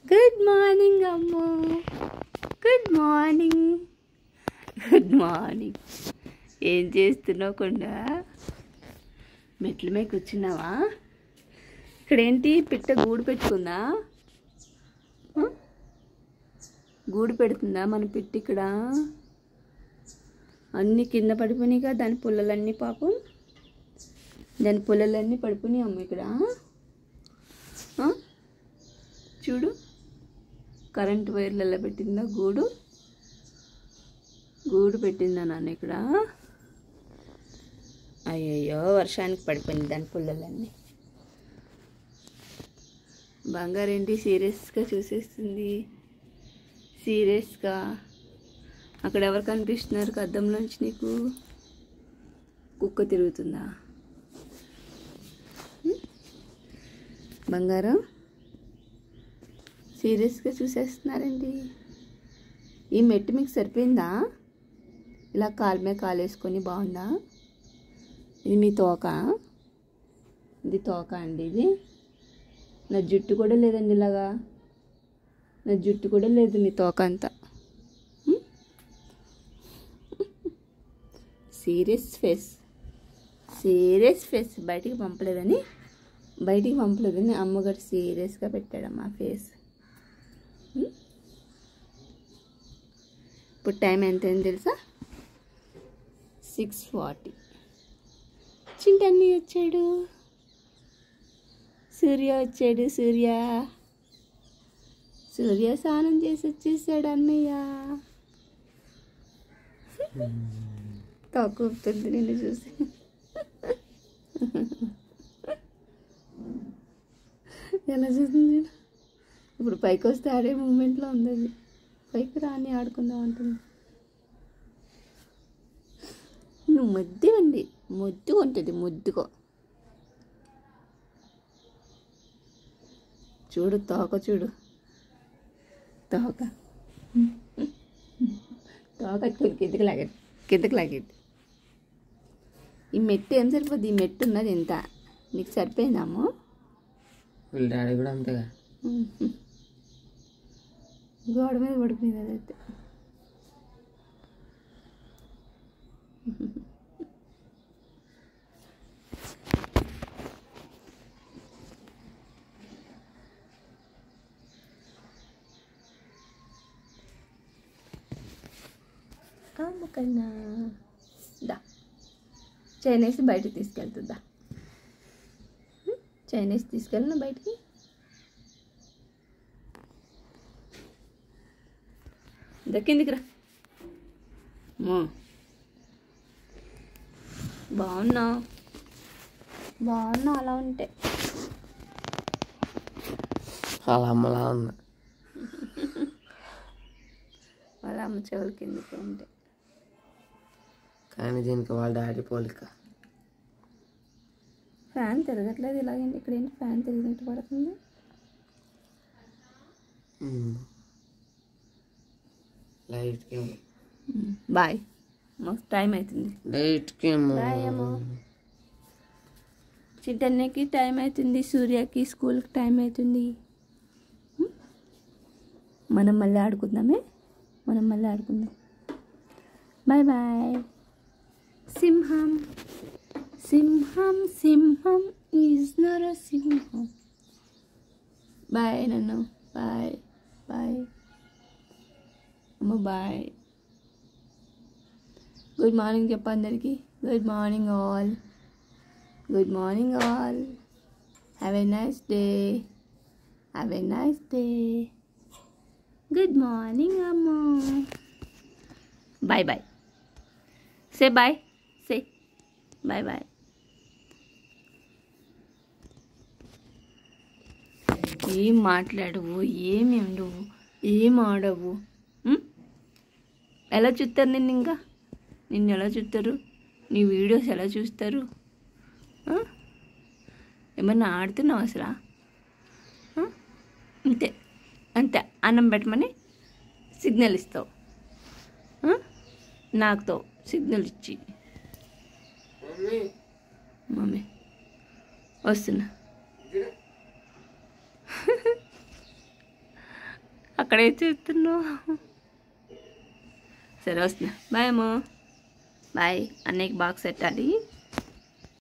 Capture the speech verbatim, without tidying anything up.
Good morning అమ్మో, good morning, good morning. ఏం చేస్తున్నావు? కొండ మెట్ల మీద కూర్చున్నావా? ఇక్కడేంటి పిట్ట గూడు పెట్టుకుందా? గూడు పెడుతుందా మన పిట్ట? ఇక్కడ అన్నీ కింద పడిపోయినాయిగా, దాని పుల్లలన్నీ పాపం, దాని పుల్లలన్నీ పడిపోయినాయి అమ్మ. ఇక్కడ చూడు, కరెంట్ వైర్లలో పెట్టిందా గూడు? గూడు పెట్టిందా నాన్న ఇక్కడ? అయ్యయ్యో, వర్షానికి పడిపోయింది దాని పుల్లలన్నీ. బంగారు ఏంటి సీరియస్గా చూసేస్తుంది, సీరియస్గా. అక్కడ ఎవరు కనిపిస్తున్నారు అద్దంలోంచి నీకు? కుక్క తిరుగుతుందా? బంగారం సీరియస్గా చూసేస్తున్నారండి. ఈ మెట్టు మీకు సరిపోయిందా? ఇలా కాలు మీద కాలు వేసుకొని బాగుందా? ఇది మీ తోక? ఇది తోక అండి. ఇది నా జుట్టు కూడా లేదండి, ఇలాగా నా జుట్టు కూడా లేదు, నీ తోక అంతా. Serious face, serious face. బయటికి పంపలేదని బయటికి పంపలేదని అమ్మగారు సీరియస్గా పెట్టాడమ్మా ఫేస్. ఇప్పుడు టైం ఎంత అయింది తెలుసా? Six forty. చింటన్ని వచ్చాడు, సూర్య వచ్చాడు. సూర్య సూర్య స్నానం చేసి వచ్చేసాడు అన్నయ్య. తక్కువతుంది నిన్ను చూసి. ఎలా చూస్తుంది? ఇప్పుడు పైకి వస్తే ఆడే మూమెంట్లో ఉంది అది. పైకి రాని ఆడుకుందాం అంటుంది. నువ్వు ముద్దు ఉంది, ముద్దుగా ఉంటుంది, ముద్దుగా. చూడు తోక, చూడు తోక, తోక కిందకి లాగేది, కిందకి లాగేది. ఈ మెట్టు ఏం సరిపోద్ది? ఈ మెట్టు ఉన్నది ఎంత? నీకు సరిపోయిందామో? వీళ్ళ డాడీ కూడా అంతేగా, గోడ మీద పడిపోయింది అదైతే. కన్నా దా, చైనీస్ బయటకు తీసుకెళ్తుందా? చైనీస్ తీసుకెళ్ళిన బయటికి. దక్కిందికి రా. బాగున్నా బాగున్నా అలా ఉంటే. వాళ్ళ అమ్మలా ఉన్నా, వాళ్ళ అమ్మ చెవులు కిందకి ఉంటే. కానీ దీనికి వాళ్ళ డాడీ పోలిక. ఫ్యాన్ తిరగట్లేదు ఇలాగండి. ఇక్కడ ఏంటి ఫ్యాన్ తిరిగినట్టు పడుతుంది? లైట్కి బాయ్, మాకు టైం అవుతుంది. లైట్కి బాయ్ అమ్మో. చిట్టన్నకి టైం అవుతుంది, సూర్యకి స్కూల్కి టైం అవుతుంది. మనం మళ్ళీ ఆడుకుందామే, మనం మళ్ళీ ఆడుకుందాం. Bye bye. సింహం సింహం సింహం ఈజ్ నరసింహం. బాయ్ నన్ను, బాయ్ బాయ్ అమ్మ, బాయ్. గుడ్ మార్నింగ్ చెప్పు అందరికి. Good morning all, good morning all. Have a nice day, have a nice day. Good morning అమ్మ. Bye bye. Say bye, say bye bye. ఏం మాట్లాడవు, ఏమి ఉండవు, ఏం ఆడవు. ఎలా చూస్తారు నిన్ను? ఇంకా నిన్ను ఎలా చూస్తారు? నీ వీడియోస్ ఎలా చూస్తారు? ఏమన్నా ఆడుతున్నావు అసలు? అంతే అంతే. అన్నం పెట్టమని సిగ్నల్ ఇస్తావు, నాకుతో సిగ్నల్ ఇచ్చి. మమ్మీ వస్తున్నా. అక్కడే చేస్తున్నావు. సరే వస్తున్నా. బాయ్ అమ్మో. బాయ్. అన్నయ్యకి బాక్స్ పెట్టాలి.